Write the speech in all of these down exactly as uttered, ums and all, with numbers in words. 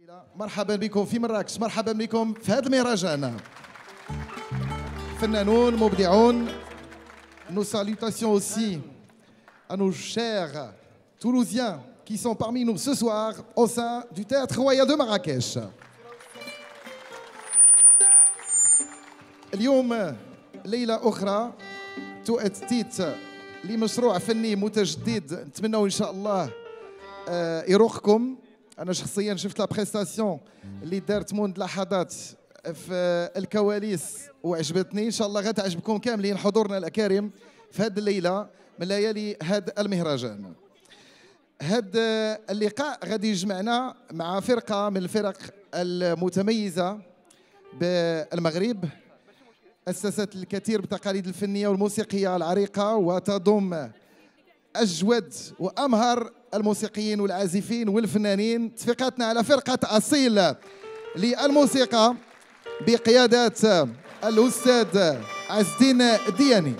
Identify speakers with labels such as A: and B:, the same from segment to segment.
A: الليلة مرحبا بكم في مراكش، مرحبا بكم في هذا المهرجان. فنانون مبدعون. Nos salutations aussi à nos chers Toulousiens qui sont parmi nous ce soir au sein du Théâtre Royal de Marrakech. اليوم ليلة أخرى تؤتيت لمشروع فني متجدد نتمنى إن شاء الله يروقكم. أنا شخصياً شفت لا بريستاسيون اللي دارت منذ لحظات في الكواليس وعجبتني، إن شاء الله غتعجبكم كاملين حضورنا الأكارم في هذه الليلة من ليالي هذا المهرجان. هذا اللقاء غادي يجمعنا مع فرقة من الفرق المتميزة بالمغرب، أسست الكثير بالتقاليد الفنية والموسيقية العريقة وتضم أجود وأمهر الموسيقيين والعازفين والفنانين. اتفقتنا على فرقة أصيل للموسيقى بقيادة الأستاذ عز الدين الدياني.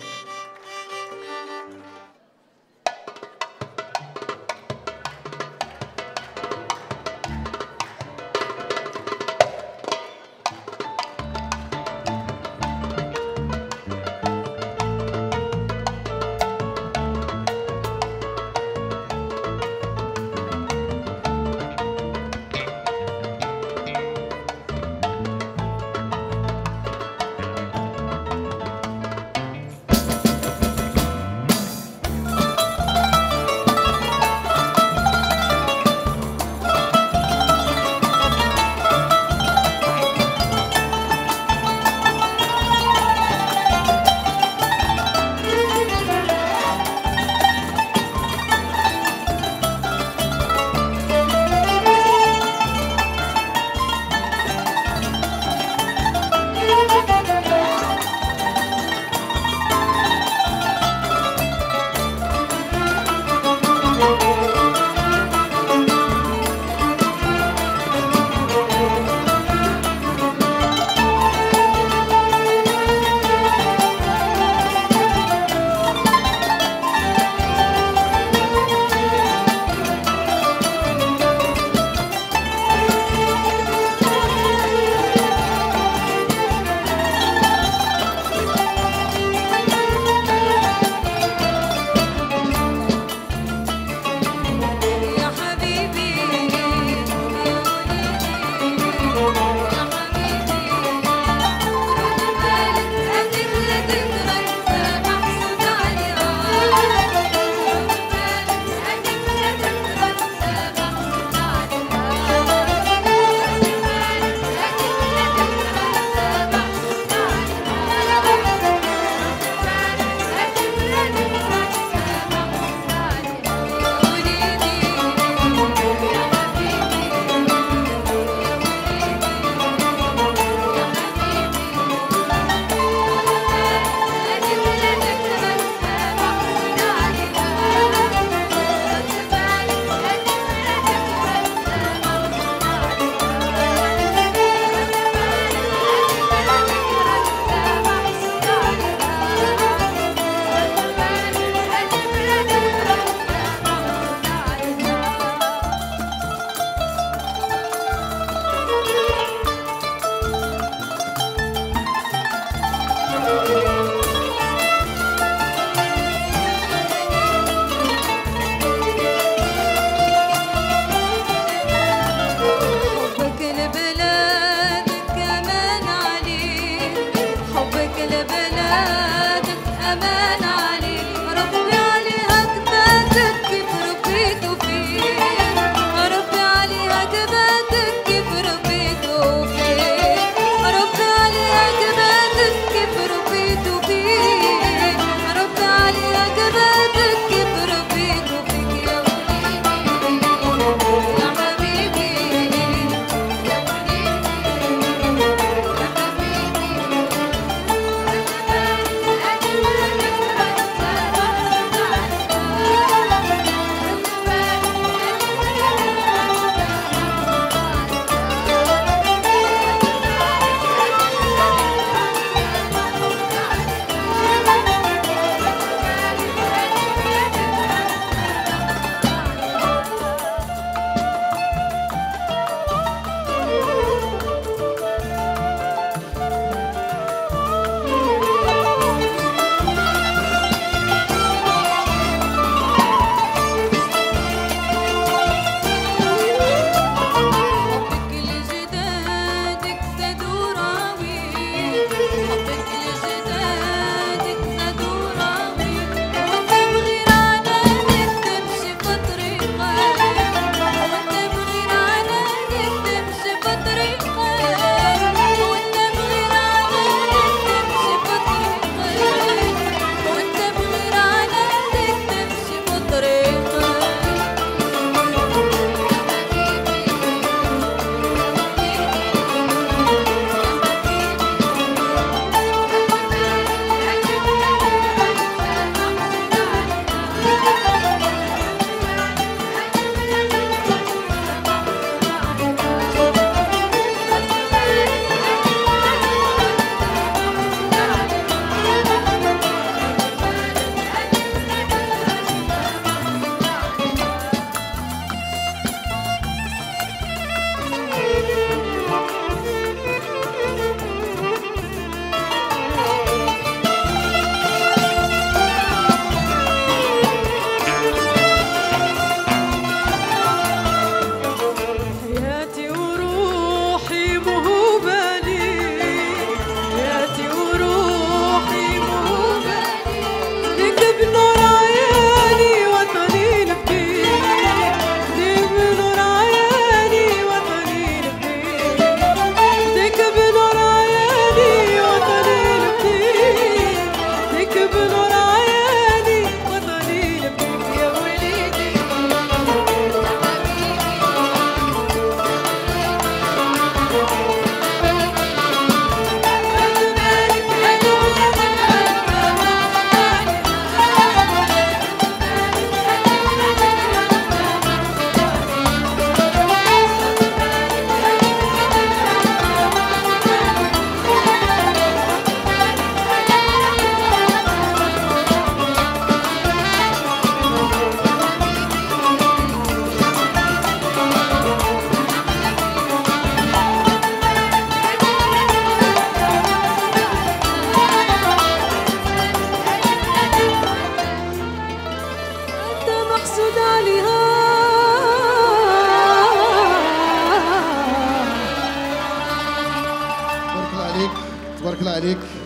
A: تبارك الله عليك.